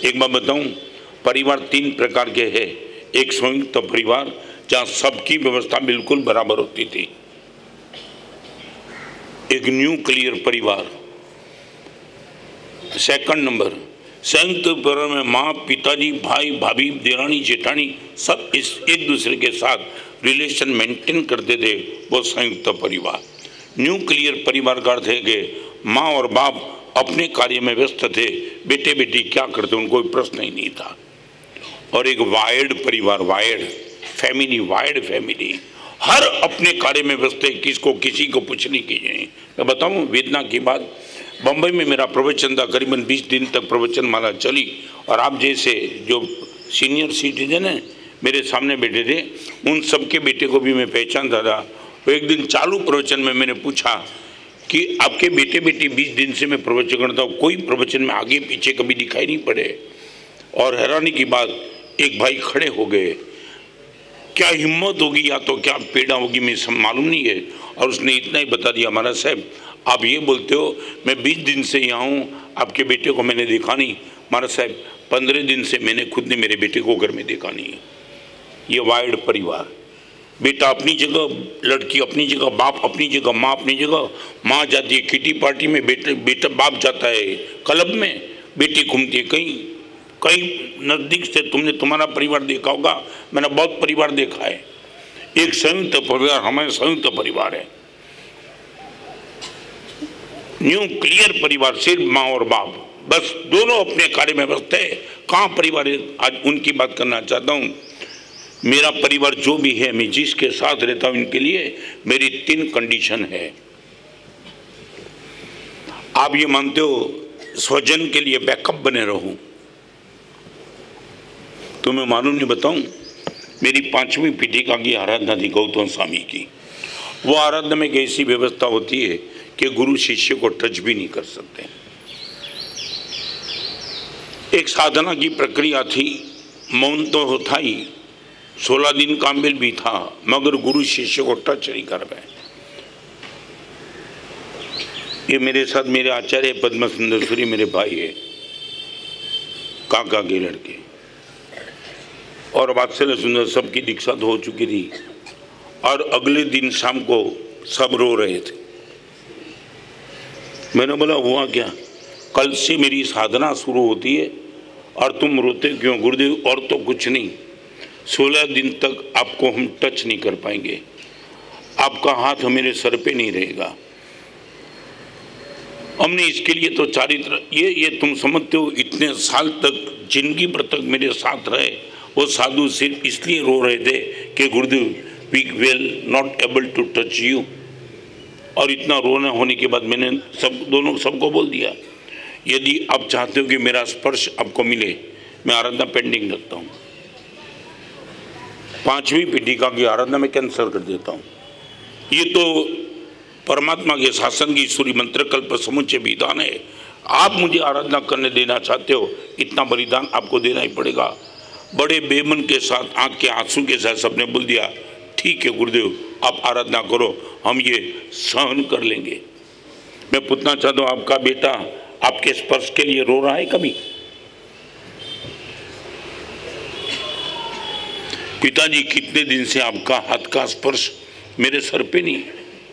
एक बात बताऊं, परिवार 3 प्रकार के हैं। एक संयुक्त परिवार जहां सबकी व्यवस्था बिल्कुल बराबर होती थी, एक न्यूक्लियर परिवार। सेकंड नंबर, संयुक्त परिवार में माँ, पिताजी, भाई, भाभी, देरानी, जेठानी सब इस एक दूसरे के साथ रिलेशन मेंटेन करते थे, वो संयुक्त परिवार। न्यूक्लियर परिवार का अर्थ है कि माँ और बाप अपने कार्य में व्यस्त थे, बेटे बेटी क्या करते उनको कोई प्रश्न ही नहीं था। और एक वायर्ड परिवार, वायर्ड फैमिली, हर अपने कार्य में व्यस्त है, किसको किसी को पूछने की नहीं। मैं बताऊं वेदना की बात, बम्बई में मेरा प्रवचन था, करीबन 20 दिन तक प्रवचन माला चली, और आप जैसे जो सीनियर सिटीजन है मेरे सामने बैठे थे, उन सबके बेटे को भी मैं पहचानता था। तो एक दिन चालू प्रवचन में मैंने पूछा कि आपके बेटे बेटी 20 दिन से मैं प्रवचन करता हूँ, कोई प्रवचन में आगे पीछे कभी दिखाई नहीं पड़े। और हैरानी की बात, एक भाई खड़े हो गए, क्या हिम्मत होगी या तो क्या पीड़ा होगी मैं सब मालूम नहीं है, और उसने इतना ही बता दिया, महाराज साहब आप ये बोलते हो मैं 20 दिन से यहाँ हूँ, आपके बेटे को मैंने देखा नहीं। महाराज साहब 15 दिन से मैंने खुद ने मेरे बेटे को घर में देखा नहीं है। ये वायर्ड परिवार, बेटा अपनी जगह, लड़की अपनी जगह, बाप अपनी जगह, माँ अपनी जगह। माँ जाती है किटी पार्टी में, बेटा बाप जाता है क्लब में, बेटी घूमती है कहीं कहीं नज़दीक से। तुमने तुम्हारा परिवार देखा होगा, मैंने बहुत परिवार देखा है। एक संयुक्त परिवार, हमारे संयुक्त परिवार है। न्यूक्लियर परिवार सिर्फ माँ और बाप, बस दोनों अपने कार्य में व्यस्त है। कहाँ परिवार है, आज उनकी बात करना चाहता हूँ। मेरा परिवार जो भी है, मैं जिसके साथ रहता हूँ, इनके लिए मेरी 3 कंडीशन है। आप ये मानते हो स्वजन के लिए बैकअप बने रहूं, तो मैं मालूम नहीं बताऊं, मेरी 5वीं पीठिका की आराधना थी गौतम स्वामी की। वो आराधना में एक ऐसी व्यवस्था होती है कि गुरु शिष्य को टच भी नहीं कर सकते। एक साधना की प्रक्रिया थी, मौन तो होता ही, 16 दिन का मिल भी था, मगर गुरु शिष्य को टच नहीं कर पाए। ये मेरे साथ मेरे आचार्य पद्म सुंदर सूरी मेरे भाई है, काका के लड़के, और वात्सल्य सुंदर सबकी दीक्षा तो हो चुकी थी। और अगले दिन शाम को सब रो रहे थे। मैंने बोला हुआ क्या, कल से मेरी साधना शुरू होती है और तुम रोते क्यों? गुरुदेव और तो कुछ नहीं, 16 दिन तक आपको हम टच नहीं कर पाएंगे, आपका हाथ मेरे सर पे नहीं रहेगा। हमने इसके लिए तो चारित्र, ये तुम समझते हो, इतने साल तक जिंदगी भर तक मेरे साथ रहे वो साधु सिर्फ इसलिए रो रहे थे कि Gurudev we will not able to touch you. और इतना रोना होने के बाद मैंने सबको बोल दिया, यदि आप चाहते हो कि मेरा स्पर्श आपको मिले, मैं आराधना पेंडिंग रखता हूँ, 5वीं पीठिका की आराधना में कैंसिल कर देता हूँ। ये तो परमात्मा के शासन की सूर्य मंत्र कल्प समुच्चय विधान है। आप मुझे आराधना करने देना चाहते हो, इतना बलिदान आपको देना ही पड़ेगा। बड़े बेमन के साथ, आंख के आंसू के साथ सबने बोल दिया, ठीक है गुरुदेव आप आराधना करो, हम ये सहन कर लेंगे। मैं पूछना चाहता हूँ, आपका बेटा आपके स्पर्श के लिए रो रहा है कभी? पिताजी कितने दिन से आपका हाथ का स्पर्श मेरे सर पे नहीं।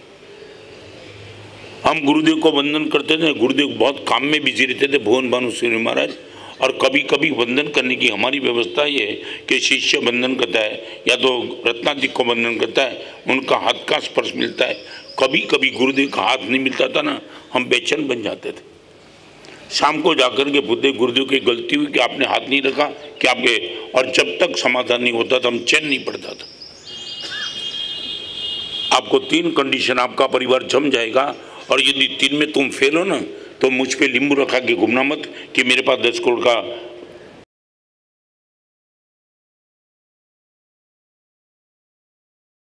हम गुरुदेव को वंदन करते थे, गुरुदेव बहुत काम में बिजी रहते थे, भुवन भानु सूर्य महाराज, और कभी कभी वंदन करने की हमारी व्यवस्था ये है कि शिष्य वंदन करता है या तो रत्नादिक को वंदन करता है, उनका हाथ का स्पर्श मिलता है। कभी कभी गुरुदेव का हाथ नहीं मिलता था ना, हम बेचैन बन जाते थे। शाम को जाकर के पूछते, गुरुदेव की गलती हुई कि आपने हाथ नहीं रखा कि आपके, और जब तक समाधान नहीं होता था हम चैन नहीं पड़ता था। आपको 3 कंडीशन, आपका परिवार जम जाएगा, और यदि 3 में तुम फेल हो ना, तो मुझ पे नींबू रखा के घूमना मत कि मेरे पास 10 करोड़ का